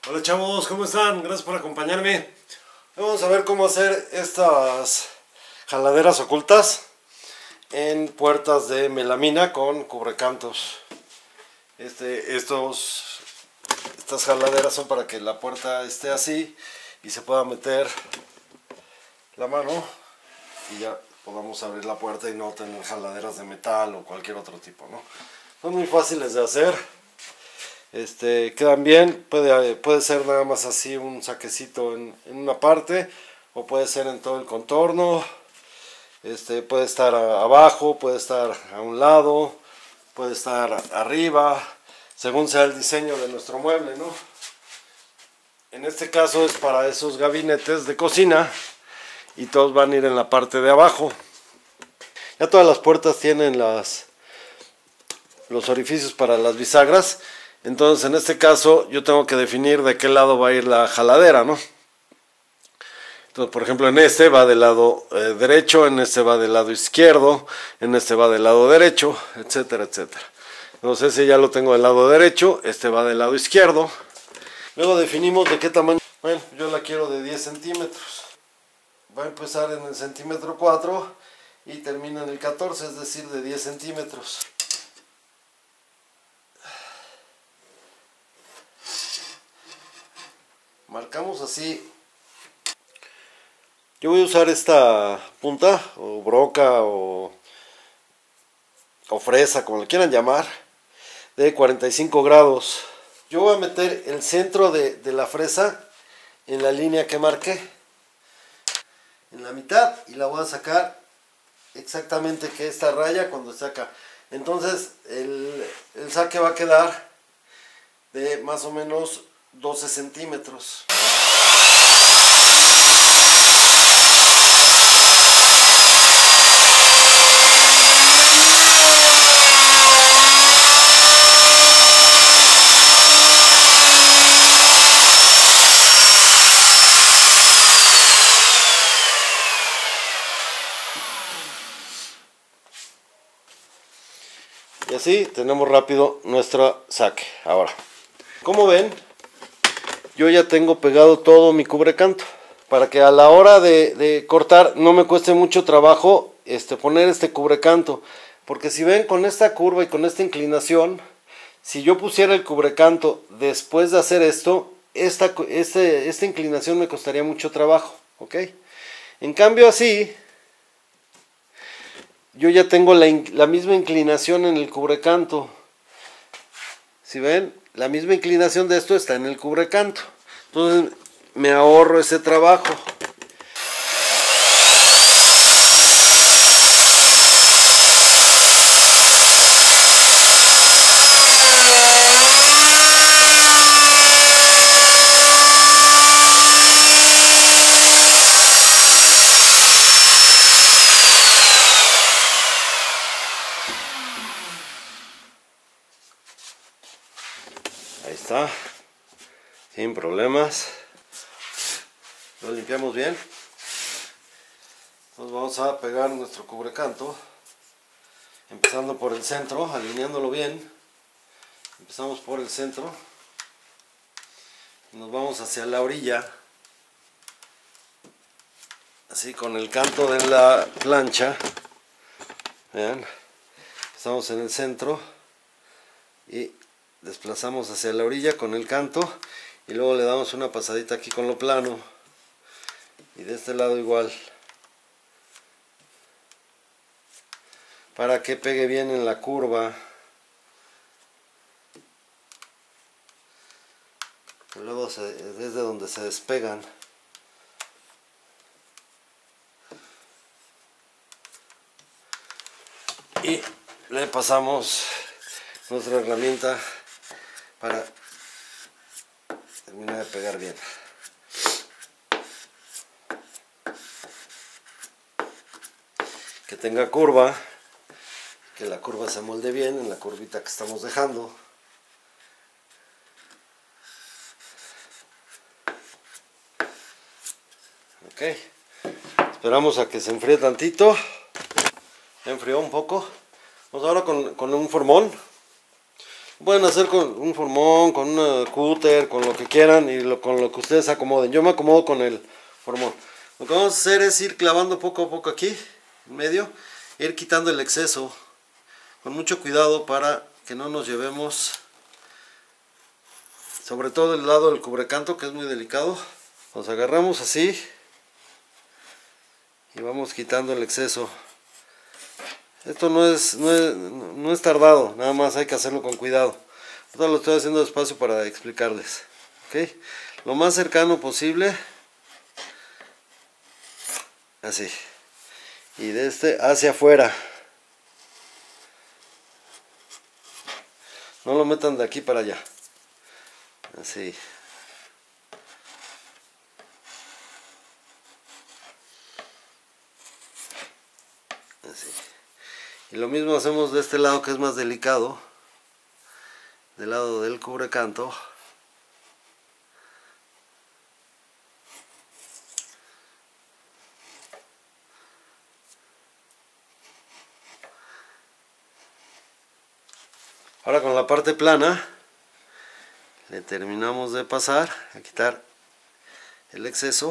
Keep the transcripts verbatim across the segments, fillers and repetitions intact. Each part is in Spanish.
Hola chavos, ¿cómo están? Gracias por acompañarme. Vamos a ver cómo hacer estas jaladeras ocultas en puertas de melamina con cubrecantos. Este, estos, estas jaladeras son para que la puerta esté así y se pueda meter la mano y ya podamos abrir la puerta y no tener jaladeras de metal o cualquier otro tipo, ¿no? Son muy fáciles de hacer. Este, quedan bien, puede, puede ser nada más así un saquecito en, en una parte o puede ser en todo el contorno. Este, puede estar a, abajo, puede estar a un lado, puede estar arriba, según sea el diseño de nuestro mueble, ¿no? En este caso es para esos gabinetes de cocina y todos van a ir en la parte de abajo. Ya todas las puertas tienen las, los orificios para las bisagras. Entonces en este caso yo tengo que definir de qué lado va a ir la jaladera, ¿no? Entonces por ejemplo en este va del lado eh, derecho, en este va del lado izquierdo, en este va del lado derecho, etcétera, etcétera. Entonces ese ya lo tengo del lado derecho, este va del lado izquierdo. Luego definimos de qué tamaño. Bueno, yo la quiero de diez centímetros. Va a empezar en el centímetro cuatro y termina en el catorce, es decir, de diez centímetros. Marcamos así. Yo voy a usar esta punta o broca o, o fresa, como le quieran llamar, de cuarenta y cinco grados. Yo voy a meter el centro de, de la fresa en la línea que marqué, en la mitad, y la voy a sacar exactamente que esta raya cuando saca. Entonces el, el saque va a quedar de más o menos doce centímetros. Y así tenemos rápido nuestro saque. Ahora, como ven, yo ya tengo pegado todo mi cubrecanto para que a la hora de, de cortar no me cueste mucho trabajo este, poner este cubrecanto, porque si ven con esta curva y con esta inclinación, si yo pusiera el cubrecanto después de hacer esto, esta, este, esta inclinación me costaría mucho trabajo, ¿ok? En cambio así, yo ya tengo la, la misma inclinación en el cubrecanto. Si ven, la misma inclinación de esto está en el cubrecanto. Entonces me ahorro ese trabajo. Ahí está, sin problemas. Lo limpiamos bien. Entonces vamos a pegar nuestro cubrecanto, empezando por el centro, alineándolo bien. Empezamos por el centro, nos vamos hacia la orilla, así con el canto de la plancha. Vean, estamos en el centro y desplazamos hacia la orilla con el canto y luego le damos una pasadita aquí con lo plano y de este lado igual para que pegue bien en la curva. Y luego se, desde donde se despegan. Y le pasamos nuestra herramienta para terminar de pegar bien. Que tenga curva, que la curva se molde bien en la curvita que estamos dejando. Ok, esperamos a que se enfríe tantito. Ya enfrió un poco. Vamos ahora con, con un formón. Pueden hacer con un formón, con una cúter, con lo que quieran y lo, con lo que ustedes acomoden. Yo me acomodo con el formón. Lo que vamos a hacer es ir clavando poco a poco aquí, en medio, e ir quitando el exceso, con mucho cuidado para que no nos llevemos, sobre todo el lado del cubrecanto, que es muy delicado. Nos agarramos así y vamos quitando el exceso. Esto no es, no es, no es tardado, nada más hay que hacerlo con cuidado. Ahora lo estoy haciendo despacio para explicarles. ¿Okay? Lo más cercano posible, así, y de este hacia afuera. No lo metan de aquí para allá, así. Así. Y lo mismo hacemos de este lado, que es más delicado, del lado del cubrecanto. Ahora con la parte plana le terminamos de pasar, a quitar el exceso.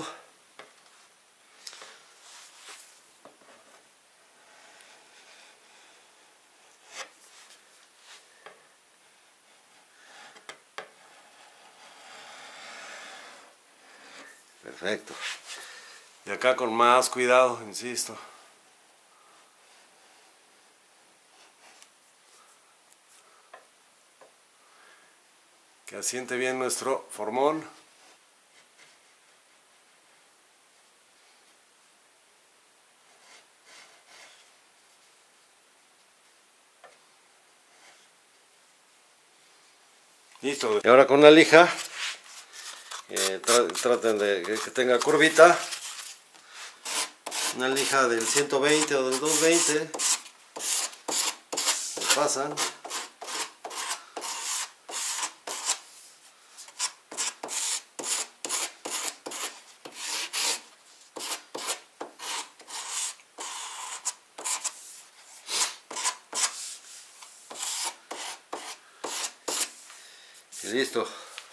Perfecto. Y acá con más cuidado, insisto. Que asiente bien nuestro formón. Listo. Y ahora con la lija, eh, tra traten de que tenga curvita. Una lija del ciento veinte o del doscientos veinte. Se pasan. Y listo.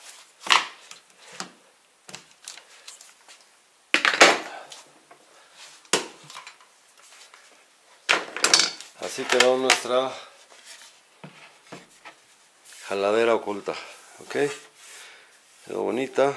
Así quedó nuestra jaladera oculta. Ok, quedó bonita.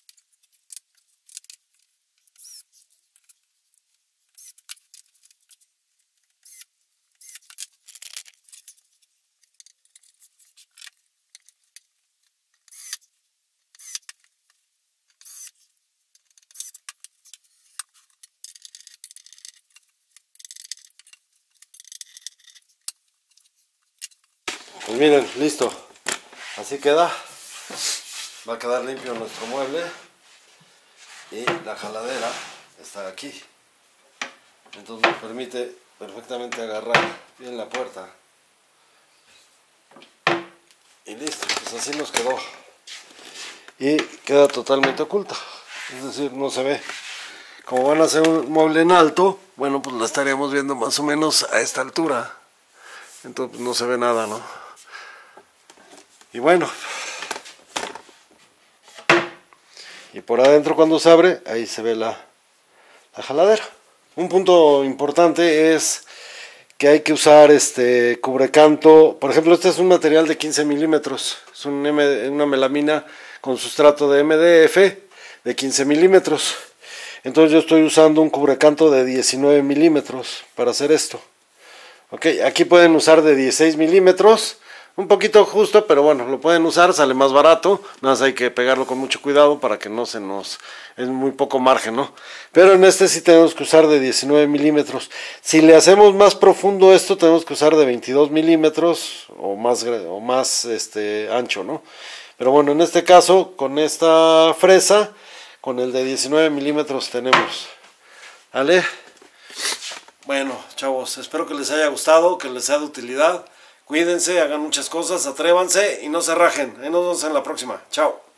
Pues miren, listo, así queda. Va a quedar limpio nuestro mueble y la jaladera está aquí, entonces nos permite perfectamente agarrar bien la puerta. Y listo, pues así nos quedó y queda totalmente oculta, es decir, no se ve. Como van a hacer un mueble en alto, bueno, pues la estaríamos viendo más o menos a esta altura, entonces no se ve nada, ¿no? Y bueno, y por adentro cuando se abre, ahí se ve la, la jaladera. Un punto importante es que hay que usar este cubrecanto. Por ejemplo, este es un material de quince milímetros, es un M, una melamina con sustrato de M D F de quince milímetros. Entonces yo estoy usando un cubrecanto de diecinueve milímetros para hacer esto. Ok, aquí pueden usar de dieciséis milímetros. Un poquito justo, pero bueno, lo pueden usar, sale más barato, nada más hay que pegarlo con mucho cuidado para que no se nos... es muy poco margen, ¿no? Pero en este sí tenemos que usar de diecinueve milímetros. Si le hacemos más profundo esto, tenemos que usar de veintidós milímetros o más, o más este, ancho, ¿no? Pero bueno, en este caso, con esta fresa, con el de diecinueve milímetros tenemos. ¿Vale? Bueno, chavos, espero que les haya gustado, que les sea de utilidad. Cuídense, hagan muchas cosas, atrévanse y no se rajen. Ahí nos vemos en la próxima. Chao.